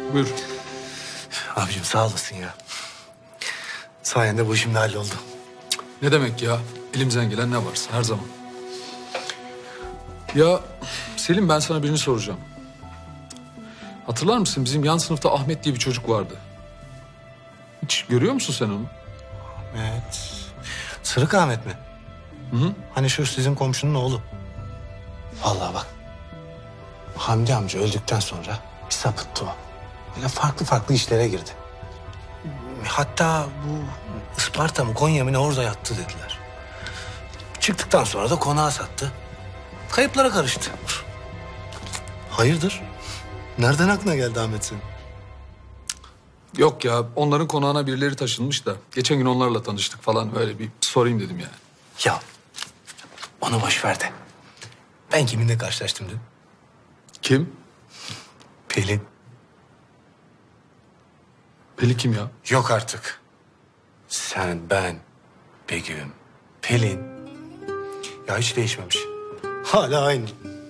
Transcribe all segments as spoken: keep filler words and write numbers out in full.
Buyur. Abicim sağ olasın ya. Sayende bu işim de halloldu. Ne demek ya? Elimizden gelen ne varsa her zaman. Ya Selim, ben sana birini soracağım. Hatırlar mısın, bizim yan sınıfta Ahmet diye bir çocuk vardı. Hiç görüyor musun sen onu? Evet. Sırık Ahmet mi? Hı hı. Hani şu sizin komşunun oğlu. Vallahi bak. Hamdi amca öldükten sonra bir sapıttı o. Böyle farklı farklı işlere girdi. Hatta bu Isparta mı Konya mı ne orada yattı dediler. Çıktıktan sonra da konağı sattı. Kayıplara karıştı. Hayırdır? Nereden aklına geldi Ahmet senin? Yok ya, onların konağına birileri taşınmış da. Geçen gün onlarla tanıştık falan, öyle bir sorayım dedim yani. Ya onu boş ver de. Ben kiminle karşılaştım dün? Kim? Pelin. Pelin kim ya? Yok artık. Sen, ben, Begüm, Pelin. Ya hiç değişmemiş. Hala aynı.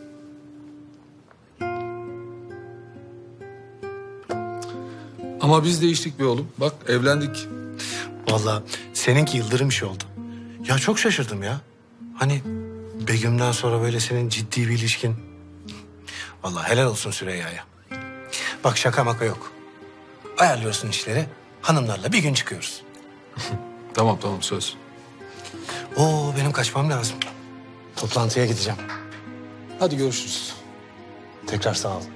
Ama biz değiştik be oğlum. Bak evlendik. Vallahi seninki yıldırım işi oldu. Ya çok şaşırdım ya. Hani Begüm'den sonra böyle senin ciddi bir ilişkin. Vallahi helal olsun Süreyya'ya. Bak şaka maka yok. Ayarlıyorsun işleri. Hanımlarla bir gün çıkıyoruz. Tamam tamam, söz. Oo benim kaçmam lazım. Toplantıya gideceğim. Hadi görüşürüz. Tekrar sağ ol.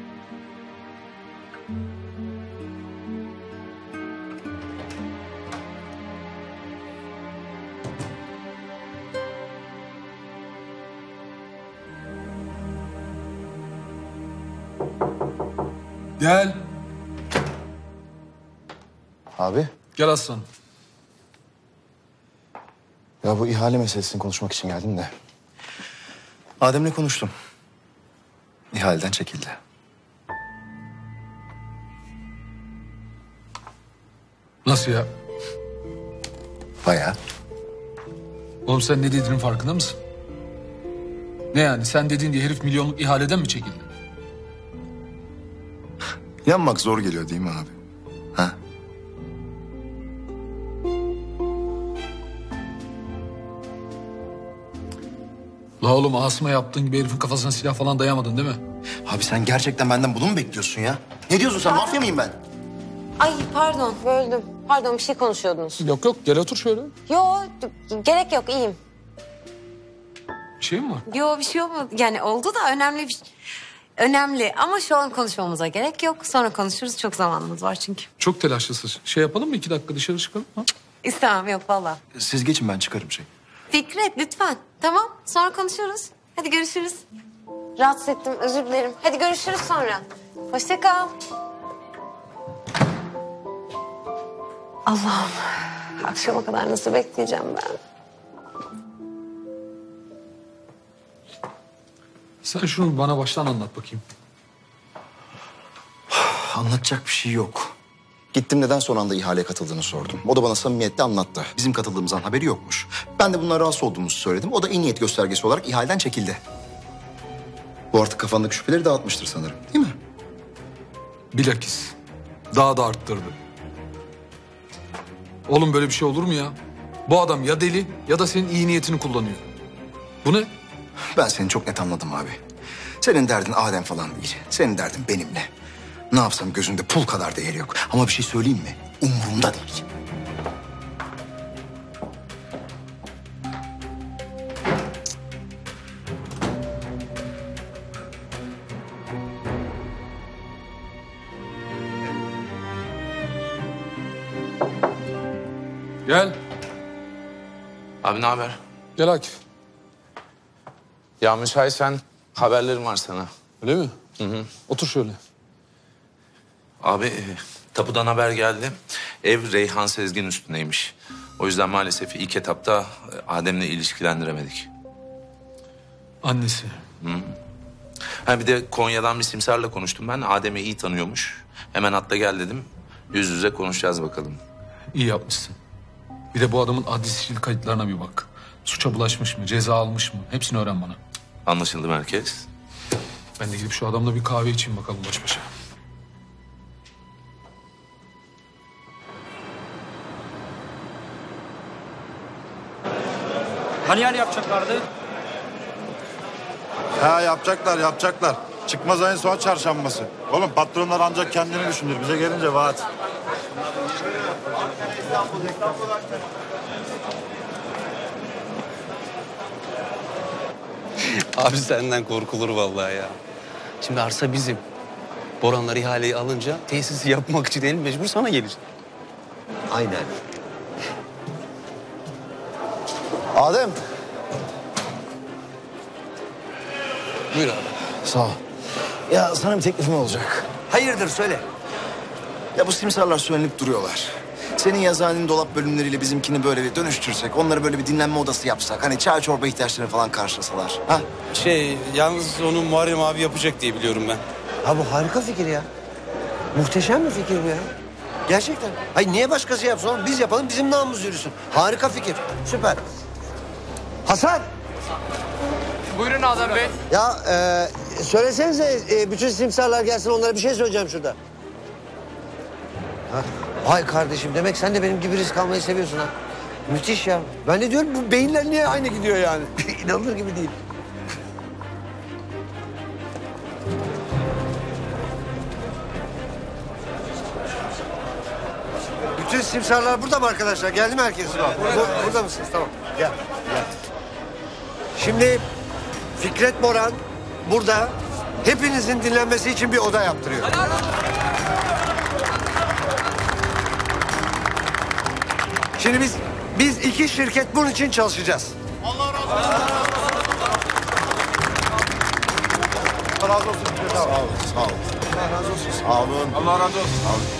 Gel. Abi, Gel aslanım. ya bu ihale meselesini konuşmak için geldim de. Adem'le konuştum. İhaleden çekildi. Nasıl ya? Bayağı. Oğlum sen ne dediğinin farkında mısın? Ne yani, sen dediğin diye herif milyonluk ihaleden mi çekildi? Yanmak zor geliyor değil mi abi? Ha? La oğlum, Asım'a yaptığın gibi herifin kafasına silah falan dayamadın değil mi? Abi sen gerçekten benden bunu mu bekliyorsun ya? Ne diyorsun sen? Mafya mıyım ben? Ay pardon, böldüm. Pardon, bir şey konuşuyordunuz. Yok yok, gel otur şöyle. Yo, gerek yok, iyiyim. Bir şey mi var? Yo, bir şey olmadı. Yani oldu da önemli bir Önemli ama şu an konuşmamıza gerek yok. Sonra konuşuruz, çok zamanımız var çünkü. Çok telaşlısın. Şey yapalım mı, iki dakika dışarı çıkalım? Ha? İstemem, yok vallahi. Siz geçin, ben çıkarım şey. Fikret lütfen. Tamam, sonra konuşuruz. Hadi görüşürüz. Rahatsız ettim, özür dilerim. Hadi görüşürüz sonra. Hoşça kal. Allah'ım, akşama kadar nasıl bekleyeceğim ben? Sen şunu bana baştan anlat bakayım. Anlatacak bir şey yok. Gittim, neden son anda ihaleye katıldığını sordum. O da bana samimiyetle anlattı. Bizim katıldığımızdan haberi yokmuş. Ben de bundan rahatsız olduğumuzu söyledim. O da iyi niyet göstergesi olarak ihaleden çekildi. Bu artık kafandaki şüpheleri dağıtmıştır sanırım, değil mi? Bilakis daha da arttırdı. Oğlum böyle bir şey olur mu ya? Bu adam ya deli ya da senin iyi niyetini kullanıyor. Bu ne? Ben seni çok net anladım abi. Senin derdin Adem falan değil. Senin derdin benimle. Ne yapsam gözünde pul kadar değeri yok. Ama bir şey söyleyeyim mi? Umurumda değil. Gel. Abi ne haber? Gel Akif. Ya müsaitsen haberlerim var sana. Öyle mi? Hı hı. Otur şöyle. Abi e, tapudan haber geldi. Ev Reyhan Sezgin üstüneymiş. O yüzden maalesef ilk etapta e, Adem'le ilişkilendiremedik. Annesi. Ha bir de Konya'dan bir simsarla konuştum ben. Adem'i iyi tanıyormuş. Hemen atla gel dedim. Yüz yüze konuşacağız bakalım. İyi yapmışsın. Bir de bu adamın adli sicil kayıtlarına bir bak. Suça bulaşmış mı, ceza almış mı? Hepsini öğren bana. Anlaşıldı merkez. Ben de gidip şu adamla bir kahve içeyim bakalım baş başa. Hani yani yapacaklardı? Ha yapacaklar yapacaklar. Çıkmaz ayın son çarşambası. Oğlum patronlar ancak kendini düşünür. Bize gelince vaat. Abi senden korkulur vallahi ya. Şimdi arsa bizim. Boranlar ihaleyi alınca tesisi yapmak için el mecbur sana gelir. Aynen. Adem. Buyur abi. Sağ ol. Ya sana bir teklifim olacak. Hayırdır söyle. Ya bu simsarlar söylenip duruyorlar. Senin yazıhanenin dolap bölümleriyle bizimkini böyle bir dönüştürsek, onları böyle bir dinlenme odası yapsak, hani çay çorba ihtiyaçlarını falan karşılasalar. Ha? Şey, yalnız onu Muharrem abi yapacak diye biliyorum ben. Ha bu harika fikir ya. Muhteşem bir fikir bu ya. Gerçekten. Hayır niye başkası yapsın oğlum? Biz yapalım, bizim namımız yürüsün. Harika fikir. Süper. Hasan. Buyurun Adem Bey. Ya e, söylesenize e, bütün simsarlar gelsin, onlara bir şey söyleyeceğim şurada. Ha? Vay kardeşim, demek sen de benim gibi risk almayı seviyorsun ha. Müthiş ya. Ben de diyorum bu beyinler niye aynı gidiyor yani? İnanılır gibi değil. Bütün simsarlar burada mı arkadaşlar? Geldi mi herkes? Burada, burada mısınız? Tamam. Gel, gel. Şimdi Fikret Boran burada hepinizin dinlenmesi için bir oda yaptırıyor. Şimdi biz biz iki şirket bunun için çalışacağız. Allah razı olsun. Allah razı olsun. Sağ olun. Sağ olun. Allah razı olsun. Sağ olun. Allah razı olsun. Sağ olun.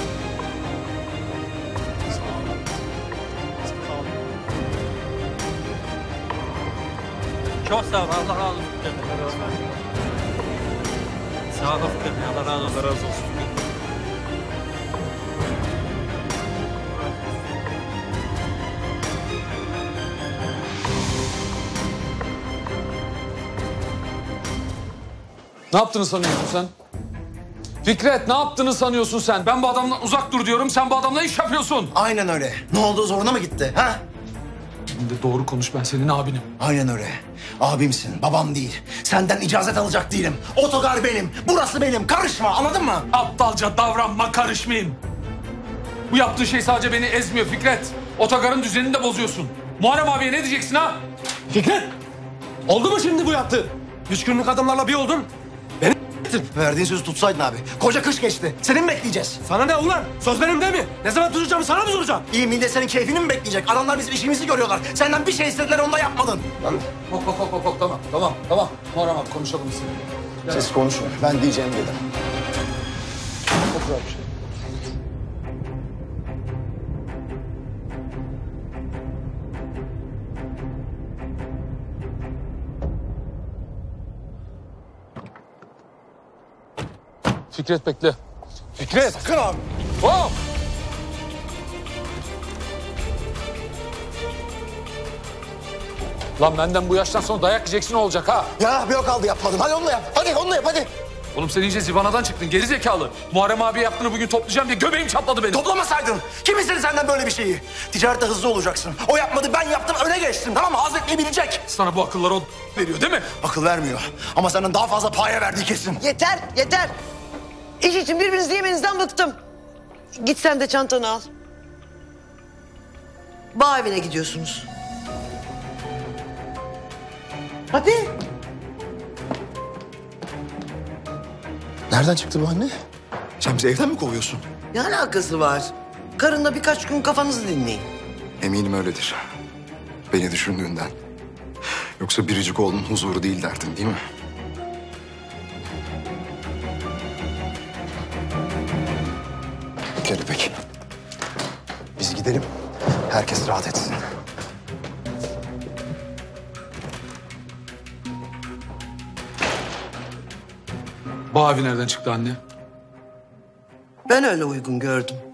Çok sağ ol. Allah razı olsun. Sağ ol. Allah razı olsun. Allah razı olsun. Ne yaptığını sanıyorsun sen? Fikret, ne yaptığını sanıyorsun sen? Ben bu adamdan uzak dur diyorum, sen bu adamla iş yapıyorsun. Aynen öyle. Ne oldu, zoruna mı gitti? Ha? Şimdi doğru konuş, ben senin abinim. Aynen öyle. Abimsin, babam değil. Senden icazet alacak değilim. Otogar benim, burası benim. Karışma, anladın mı? Aptalca davranma, karışmayayım. Bu yaptığın şey sadece beni ezmiyor Fikret. Otogarın düzenini de bozuyorsun. Muharrem abiye ne diyeceksin ha? Fikret! Oldu mu şimdi bu yaptı? Üç günlük adamlarla bir oldun. Beni Verdiğin sözü tutsaydın abi. Koca kış geçti. Seni mi bekleyeceğiz? sana ne ulan? Söz benim değil mi? Ne zaman tutacağımı sana mı soracağım? İyi millet senin keyfini mi bekleyecek? Adamlar bizim işimizi görüyorlar. Senden bir şey istediler, onu da yapmadın. Hop hop hop hop, tamam tamam tamam. Muharrem abi konuşalım biz seninle. Siz konuşun. Ben diyeceğim dedim. Çok güzel bir şey. Fikret bekle. Fikret! Sakın abi. Hop! Lan benden bu yaştan sonra dayak yiyeceksin, olacak ha? Ya bir o kaldı, yapmadım. Hadi onu da yap. Hadi onu da yap, hadi. Oğlum sen iyice zivanadan çıktın, geri zekalı. Muharrem abi yaptığını bugün toplayacağım diye göbeğim çatladı benim. Toplamasaydın. Kim istedi senden böyle bir şeyi? Ticarette hızlı olacaksın. O yapmadı, ben yaptım, öne geçtim. Tamam mı? Hazretmeyi bilecek. Sana bu akılları o veriyor değil mi? Akıl vermiyor. Ama senden daha fazla paya verdiği kesin. Yeter, yeter. İş için birbirinizi yemenizden bıktım. Git sen de çantanı al. Bağ evine gidiyorsunuz. Hadi. Nereden çıktı bu anne? Sen bizi evden mi kovuyorsun? Ne alakası var? Karınla birkaç gün kafanızı dinleyin. Eminim öyledir. Beni düşündüğünden. Yoksa biricik oğlunun huzuru değil derdin, değil mi? Gel İpek. Biz gidelim. Herkes rahat etsin. Bu abi nereden çıktı anne? Ben öyle uygun gördüm.